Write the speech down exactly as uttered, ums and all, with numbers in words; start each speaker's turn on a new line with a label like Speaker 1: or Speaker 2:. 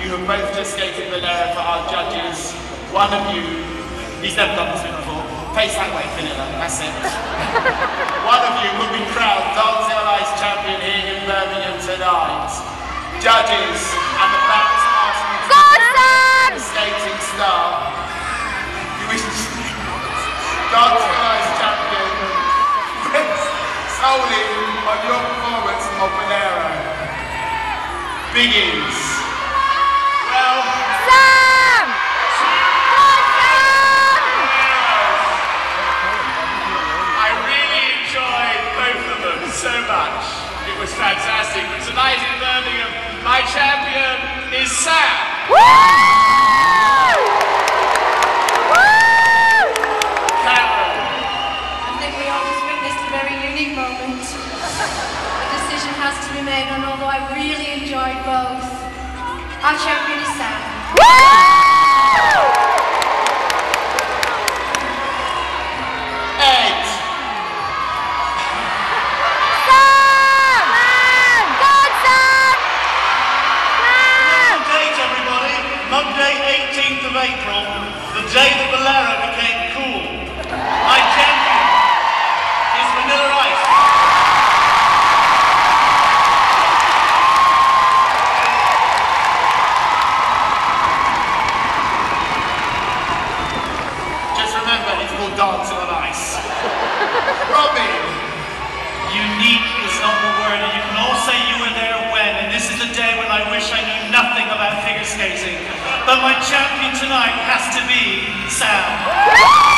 Speaker 1: You have both just skated Belero for our judges. One of you, he's never done this before. Face that way, Vanilla, that's it. One of you will be crowned Dancing on Ice champion here in Birmingham tonight. Judges, and the balance of Arsenal to the skating star. You wish to Dancing on Ice champion solely on your performance of Belero. Begins. Well,
Speaker 2: Sam!
Speaker 1: I really enjoyed both of them so much. It was fantastic. But tonight in Birmingham, my champion is Sam.
Speaker 2: Woo! Woo!
Speaker 1: Cameron.
Speaker 3: I think we all just witnessed a very unique moment. A decision has to be made, and although I really enjoyed both, our champion is Sam.
Speaker 1: Eight.
Speaker 2: Sam! Sam! God, Sam! Sam!
Speaker 4: Good date, everybody. Monday, eighteenth of April, the day that Belero became cool. My champion is Vanilla Ice.
Speaker 1: Just remember, it's called Dancing on Ice. Robin.
Speaker 4: Unique is not the word, and you can all say you were there when, and this is the day when I wish I knew nothing about figure skating. But my champion tonight has to be Sam.